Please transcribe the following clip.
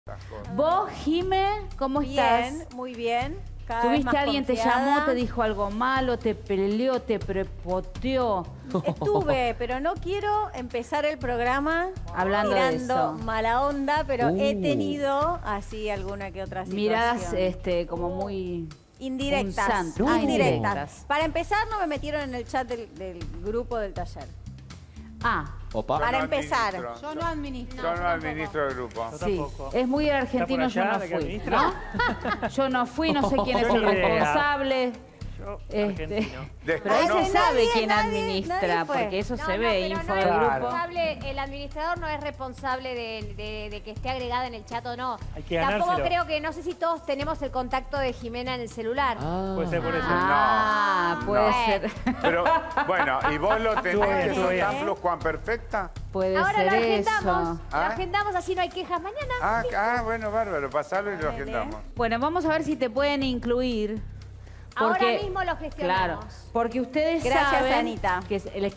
Vos, Jime, ¿cómo estás? Bien, muy bien. Cada vez ¿Tuviste más alguien, te confiada. llamó, te dijo algo malo, te peleó, te prepoteó? Estuve, pero no quiero empezar el programa Hablando de tirando eso. mala onda, pero he tenido así alguna que otra situación. Miradas como muy... indirectas. punzantes. Indirectas. Para empezar, no me metieron en el chat del grupo del taller. Opa. Para empezar. Yo no administro. Yo no administro el grupo. Sí, es muy argentino, yo no fui, ¿no? Yo no fui, no sé quién es Yo el ni idea. responsable. Yo, Pero Después ahí se sabe nadie, quién nadie administra, fue. porque eso No, se no, ve, pero info no del es grupo. responsable, el administrador no es responsable de que esté agregada en el chat o no. Hay que Tampoco ganárselo. creo que, no sé si todos tenemos el contacto de Jimena en el celular. Puede ser por eso. Puede no. ser. Pero, bueno, ¿y vos lo Estuvo bien, tenés que estuvo sos bien. tan perfecta? Puede Ahora ser lo agendamos, eso. lo ¿Ah? agendamos, así no hay quejas mañana. Bueno, bárbaro, pasalo y lo agendamos. Bueno, vamos a ver si te pueden incluir. Ahora mismo lo gestionamos. Claro, porque ustedes Gracias, saben Anita. que les